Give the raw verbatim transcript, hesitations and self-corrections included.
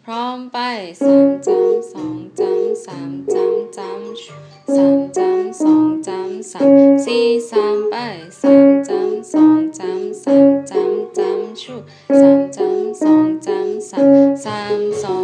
พร้อมไปสามจำสองจำสามจำจำสามจำสองจำสามสี่สามไปสามจำสองจำสามจำจำชุสามจำสองจำสามสามสอง